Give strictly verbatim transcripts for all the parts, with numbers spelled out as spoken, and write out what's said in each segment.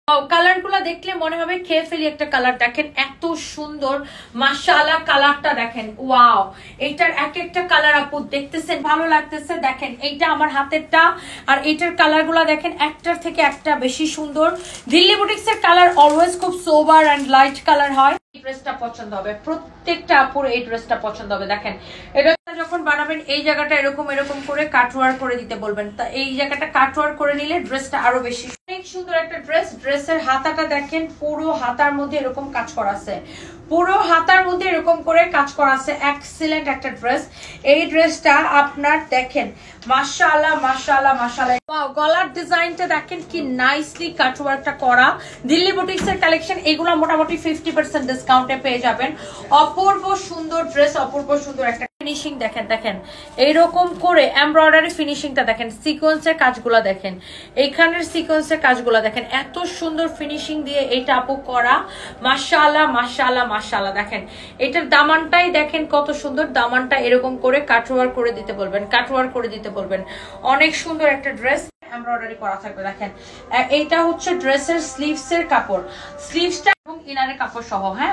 Colour গুলা দেখলে মনে হবে খেয়ে ফেলি একটা কালার। দেখেন এত সুন্দর মাশাআল্লাহ কালারটা দেখেন, ওয়াও। এইটার এক একটা কালার আপু দেখতেছেন ভালো লাগতেছে। দেখেন এইটা আমার হাতেরটা, আর এইটার কালার গুলা দেখেন একটার থেকে একটা বেশি সুন্দর। দিল্লি বুটিক্স এর কালার অলওয়েজ খুব সোবার এন্ড লাইট কালার হয়। এই ড্রেসটা পছন্দ হবে, প্রত্যেকটা আপুর এই ড্রেসটা পছন্দ হবে। দেখেন এটা যখন বানাবেন এই জায়গাটা এরকম এরকম করে কাটওয়ার করে দিতে বলবেন, তা এই জায়গাটা কাটওয়ার করে নিলে ড্রেসটা আরো বেশি অনেক সুন্দর একটা ড্রেস। ড্রেসের হাতাটা দেখেন পুরো হাতার মধ্যে এরকম কাজ করা আছে, পুরো হাতার মধ্যে এরকম করে কাজ করা আছে। এক্সিলেন্ট একটা ড্রেস। এই ড্রেসটা আপনার দেখেন মাশাআল্লাহ মাশাআল্লাহ মাশাআল্লাহ। ওয়াও, গলার ডিজাইনটা দেখেন কি নাইসলি কাটওয়ার্কটা করা। দিল্লি বুটিক্স এর কালেকশন এগুলো মোটামুটি ফিফটি পার্সেন্ট ডিসকাউন্টে পেয়ে যাবেন। অপূর্ব সুন্দর ড্রেস, অপূর্ব সুন্দর একটা ফিনিশিং দেখেন। দেখেন এইরকম করে এমব্রয়ডারি ফিনিশিংটা দেখেন, সিকোয়েন্সের কাজগুলা দেখেন, এইখানের সিকোয়েন্সের কাজগুলা দেখেন, এত সুন্দর ফিনিশিং দিয়ে এটা আপু করা। মাশাআল্লাহ মাশাআল্লাহ মাশাআল্লাহ। দেখেন এটার দামানটাই দেখেন কত সুন্দর, দামানটা এরকম করে কাটওয়ার করে দিতে বলবেন, কাটওয়ার করে দিতে বলবেন। অনেক সুন্দর একটা ড্রেস, এমব্রয়ডারি করা থাকবে। দেখেন এইটা হচ্ছে ড্রেসের স্লিভস এর কাপড়, স্লিভসটা এবং ইনারের কাপড় সহ। হ্যাঁ,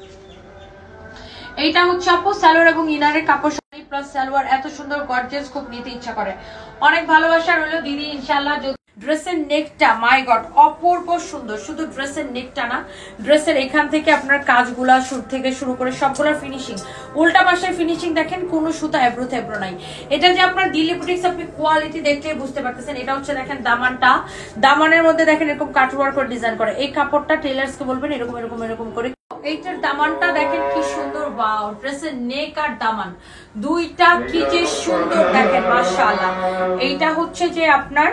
এইটা হচ্ছে আপু সালোয়ার এবং ইনারের কাপড় প্লাস সালোয়ার। এত সুন্দর গর্জিয়াস, খুব নিতে ইচ্ছা করে। অনেক ভালোবাসা রইলো দিদি, ইনশাআল্লাহ। ড্রেসের নেকটা মাই গড অপূর্ব সুন্দর। শুধু ড্রেসের নেকটা না, ড্রেসের এখান থেকে আপনার কাজগুলা শুরু থেকে শুরু করে সবগুলোর ফিনিশিং, উল্টা পাশের ফিনিশিং দেখেন, কোনো সুতা এব্রো থেব্রো নাই। এটা যে আপনার দিল্লি বুটিক্স, আপনি কোয়ালিটি দেখলে বুঝতে পারতেছেন। এটা হচ্ছে দেখেন দামানটা, দামানের মধ্যে দেখেন এরকম কাটওয়ার্ক করে ডিজাইন করে। এই কাপড়টা টেলার্সকে বলবেন এরকম এরকম এরকম করে। এইটার দামানটা দেখেন কি সুন্দর, ওয়াও। ড্রেসের নেক আর দামান দুইটা কি যে সুন্দর দেখেন মাশাআল্লাহ। এইটা হচ্ছে যে আপনার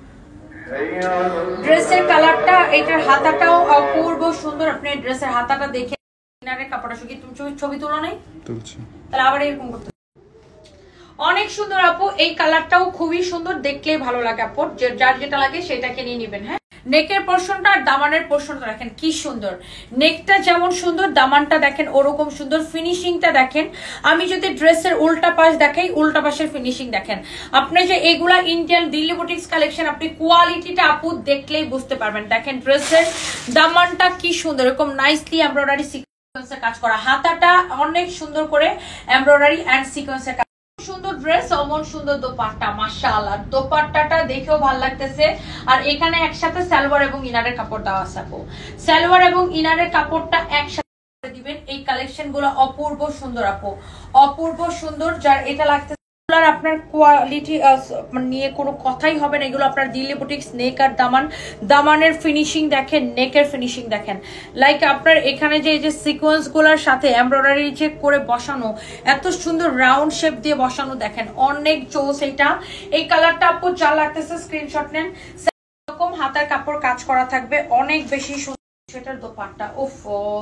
ড্রেসের কালারটা, এটার হাতাটাও অপূর্ব সুন্দর। আপনি ড্রেসের হাতাটা দেখে ইনারের কাপড়টা শুকিয়ে তুমি ছবি তুলো নাই তুলছি, তাহলে আবার এরকম করতে অনেক সুন্দর আপু। এই কালারটাও খুবই সুন্দর, দেখলেই ভালো লাগে আপু। যার যেটা লাগে সেটাকে নিয়ে নেবেন। হ্যাঁ, নেকের পোর্শনটা আর দামানের পোর্শনটা দেখেন কি সুন্দর। নেকটা যেমন সুন্দর, দামানটা দেখেন ওরকম সুন্দর। ফিনিশিংটা দেখেন, আমি যদি ড্রেসের উল্টা পাশ দেখাই, উল্টা পাশের ফিনিশিং দেখেন। আপনি যে এগুলা ইন্ডিয়ান দিল্লি বুটিক্স কালেকশন, আপনি কোয়ালিটিটা আপু দেখলেই বুঝতে পারবেন। দেখেন ড্রেসের দামানটা কি সুন্দর, এরকম নাইসলি এমব্রয়ডারি সিকোয়েন্সের কাজ করা। হাতাটা অনেক সুন্দর করে এমব্রয়ডারি এন্ড সিকোয়েন্সের কাজ। সুন্দর ড্রেস, অমন সুন্দর দোপাট্টা, মাশাআল্লাহ। দোপাট্টাটা দেখেও ভালো লাগতেছে। আর এখানে একসাথে সালোয়ার এবং ইনারের কাপড় দেওয়া আছে আপু। সালোয়ার এবং ইনারের কাপড়টা একসাথে দিবেন। এই কালেকশন গুলো অপূর্ব সুন্দর আপু, অপূর্ব সুন্দর। যার এটা লাগতেছে আপনার কোয়ালিটি নিয়ে কোনো কথাই হবে না। এগুলো আপনার দিল্লি বুটিক্স নেক আর দামান, দামানের ফিনিশিং দেখেন, নেকের ফিনিশিং দেখেন। লাইক আপনার এখানে যে যে সিকোয়েন্স গুলার সাথে এমব্রয়ডারি যে করে বসানো, এত সুন্দর রাউন্ড শেপ দিয়ে বসানো দেখেন, অনেক জোস। এইটা এই কালারটা আপু যা লাগতেছে স্ক্রিনশট নেন। এরকম হাতার কাপড় কাজ করা থাকবে, অনেক বেশি সুন্দর। সেটার দোপাট্টা, ওফ,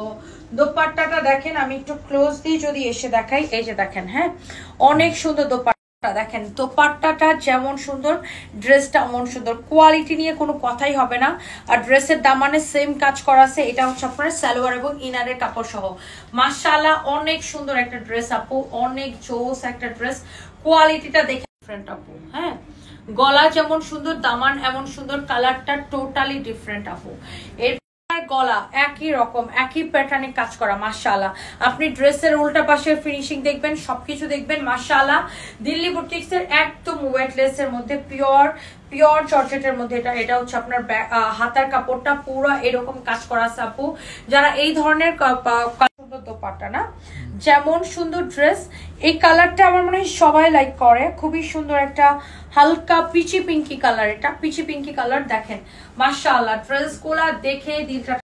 দোপাট্টাটা দেখেন। আমি একটু ক্লোজ দিয়ে যদি এসে দেখাই, এই যে দেখেন, হ্যাঁ অনেক সুন্দর দোপাট্টা। দেখেন দোপাট্টাটা যেমন সুন্দর, ড্রেসটা অমন সুন্দর। কোয়ালিটি নিয়ে কোনো কথাই হবে না। আর ড্রেসের দামানে সেম কাজ করা আছে। এটা হচ্ছে আপনার সালোয়ার এবং ইনারের কাপড় সহ। মাশাআল্লাহ অনেক সুন্দর একটা ড্রেস আপু, অনেক জোস একটা ড্রেস। কোয়ালিটিটা দেখে ডিফারেন্ট আপু। হ্যাঁ, গলা যেমন সুন্দর, দামান এমন সুন্দর, কালারটা টোটালি ডিফারেন্ট আপু। এর গলা একই রকম, একই প্যাটার্নে কাজ করা। মাশাআল্লাহ, আপনি ড্রেসের উল্টা পাশের ফিনিশিং দেখবেন, সবকিছু দেখবেন। মাশাআল্লাহ, দিল্লি বুটিক্স এর একদম ওয়েটলেস এর মধ্যে পিওর পিওর জর্জেটের মধ্যে এটা এটা হচ্ছে আপনার হাতার কাপড়টা পুরো এরকম কাজ করা আছে আপু। যারা এই ধরনের সুন্দর দোপাট্টা না, যেমন সুন্দর ড্রেস, এই কালারটা আমার মনে হয় সবাই লাইক করে। খুবই সুন্দর একটা হালকা পিচি পিঙ্কি কালার, এটা পিচি পিঙ্কি কালার। দেখেন মাশাআল্লাহ, ড্রেস গুলা দেখে দিলটা